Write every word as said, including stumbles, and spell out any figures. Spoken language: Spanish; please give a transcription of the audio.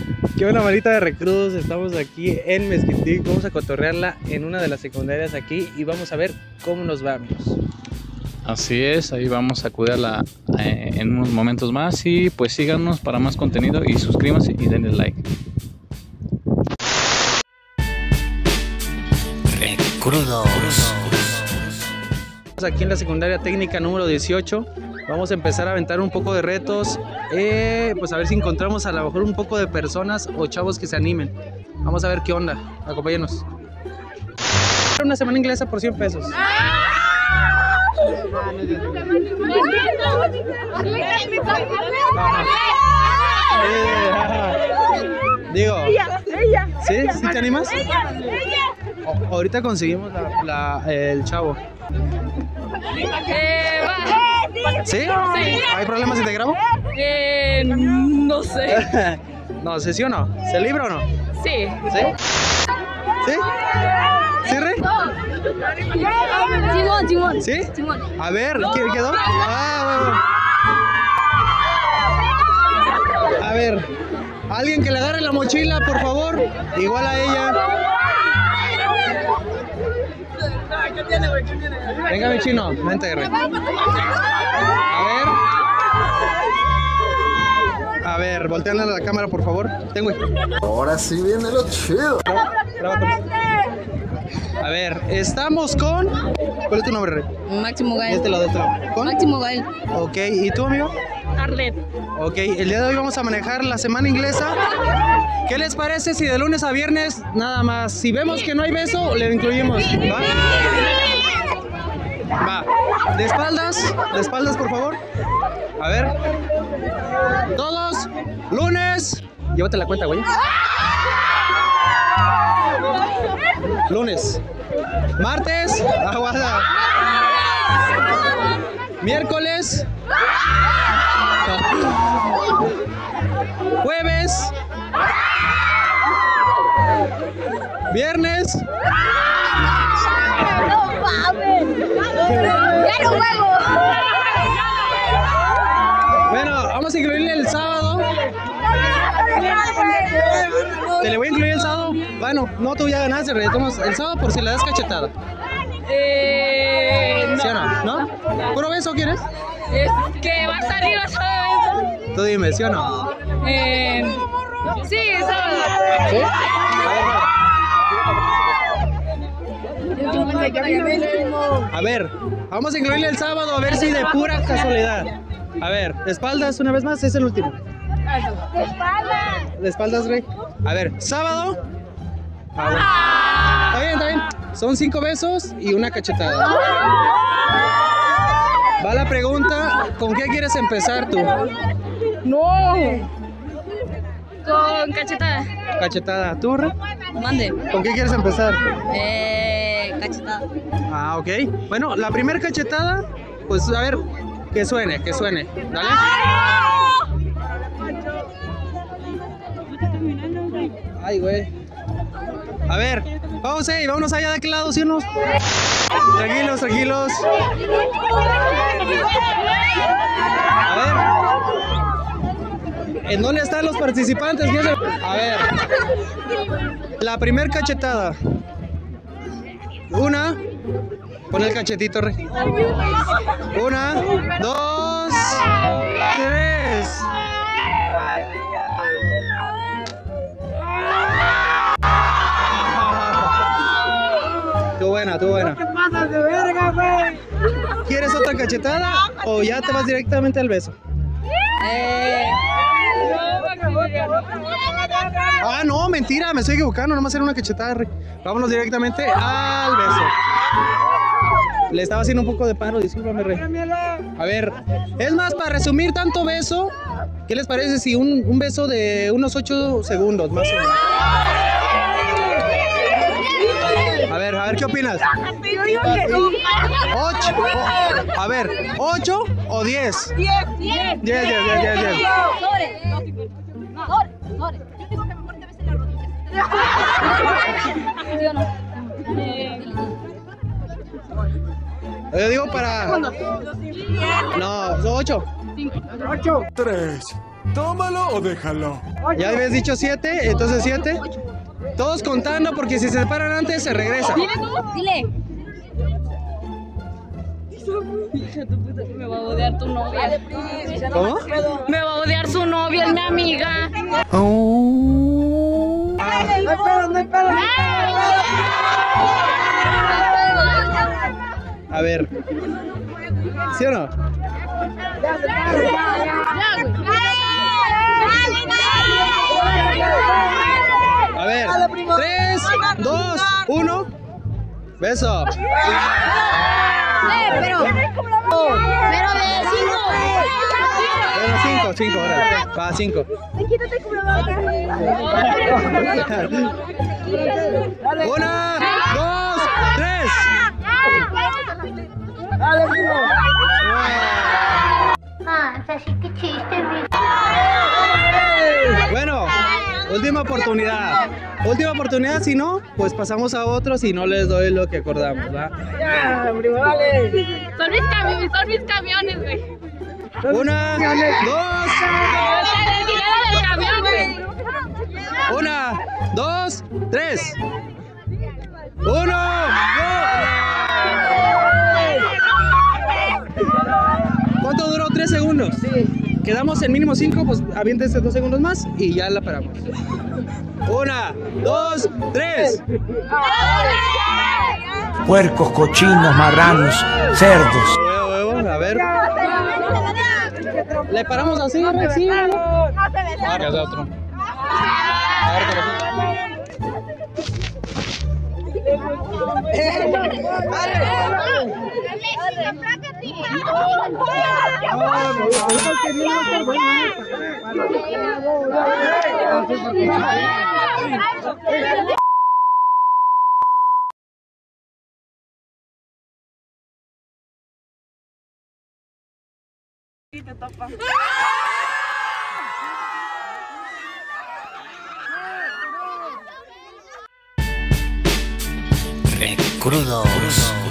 ¿Qué onda, manita de recrudos? Estamos aquí en Mezquitic. Vamos a cotorrearla en una de las secundarias aquí y vamos a ver cómo nos va, amigos. Así es, ahí vamos a cuidarla eh, en unos momentos más y pues síganos para más contenido y suscríbanse y denle like. Recrudos. Aquí en la secundaria técnica número dieciocho vamos a empezar a aventar un poco de retos, eh, pues a ver si encontramos a lo mejor un poco de personas o chavos que se animen. Vamos a ver qué onda, acompáñenos. Una semana inglesa por cien pesos. Digo, ¿sí? ¿Sí te animas? O, ahorita conseguimos la, la, el chavo. Eh, va. ¿Sí? Sí. ¿Hay problemas si te grabo? Eh, no sé. No sé, ¿sí o no? ¿Se libra o no? Sí. ¿Sí? ¿Sí? ¿Sí, Rey? Simón, Simón. ¿Sí? Simón. A ver, ¿quién quedó? Ah, bueno. A ver, alguien que le agarre la mochila, por favor. Igual a ella. Venga, mi chino, vente, Rey. A ver. A ver, volteanle a la cámara, por favor. Tengo. Ahora sí viene lo chido. A ver, estamos con... ¿Cuál es tu nombre, Rey? Máximo De Gael. este lado, de este lado. ¿Con? Máximo Gael. Ok, ¿y tú, amigo? Arlet. Ok, el día de hoy vamos a manejar la semana inglesa. ¿Qué les parece si de lunes a viernes nada más? Si vemos que no hay beso, le incluimos. ¿Va? Va. De espaldas, de espaldas, por favor. A ver. Todos, lunes. Llévate la cuenta, güey. Lunes. Martes. Aguada. Miércoles. Jueves. Viernes. No mames. Ya no juego. Bueno, vamos a incluirle el sábado. ¿Te le voy a incluir el sábado? Bueno, no, tú ya ganaste, retomamos el sábado por si le das cachetada. Eh, ¿Sí o no? ¿No? ¿Puro beso quieres? Es que va a salir a sábado. Tú dime, ¿sí o no? Eh, sí, sábado. ¿Sí? A ver, vamos a incluirle el sábado a ver si de pura casualidad. A ver, de espaldas una vez más, es el último. De espalda. De espaldas, Rey. A ver, sábado. Ah, bueno. Está bien, está bien. Son cinco besos y una cachetada. Va la pregunta, ¿con qué quieres empezar tú? No. Con cachetada. Cachetada, ¿tú, Rey? Mande. ¿Con qué quieres empezar? Eh, cachetada. Ah, ok. Bueno, la primera cachetada, pues a ver, que suene, que suene. ¿Dale? Ay, güey. A ver, vamos ahí, vámonos allá de aquel lado, ¿sí o no? Tranquilos, tranquilos. A ver. ¿En dónde están los participantes? A ver. La primer cachetada. Una. Pon el cachetito, Rey. Una, dos, tres. Tú buena, tú buena. ¿Qué pasas de verga, güey? ¿Quieres otra cachetada o ya te vas directamente al beso? Eh. Ah, no, mentira, me estoy equivocando, nomás era una cachetada, Rey. Vámonos directamente al beso. Le estaba haciendo un poco de paro, discúlpame, Rey. A ver, es más, para resumir tanto beso, ¿qué les parece si un, un beso de unos ocho segundos, más o menos? A ver, a ver, ¿qué opinas? ¿Ocho? O, a ver, ¿ocho o diez? Diez, diez. Diez, diez, diez, diez, diez. Sobre. Sobre, sobre. Yo digo que mejor te beses las rodillas. ¿Sí o no? Eh. Yo digo para... No, son ocho. Ocho. Tres, Tómalo o déjalo. Ya habías dicho siete, entonces siete. Todos contando porque si se separan antes se regresa. Dile tú. Dile. Me va a odiar tu novia. ¿Cómo? Me va a odiar su novia, es mi amiga. A ver. ¿Sí o no? A ver. tres, dos, uno. Beso. Eh, pero. Pero de cinco. Bueno, cinco, cinco, órale. Va, cinco. Una, dos, tres. Bueno, última oportunidad. Última oportunidad, si no, pues pasamos a otros y no les doy lo que acordamos, ¿va? Son mis camiones, son mis camiones, güey. Una, dos, del camión, güey. una, dos, tres. Uno, dos. ¿Cuánto duró? Tres segundos. Quedamos en mínimo cinco, pues aviéntense dos segundos más y ya la paramos. Una, dos, tres. Puercos, cochinos, marranos, cerdos. Huevo, huevo, a ver. Le paramos así, Rex, sí. Ahora de otro. Ahora te lo siento. Recrudos.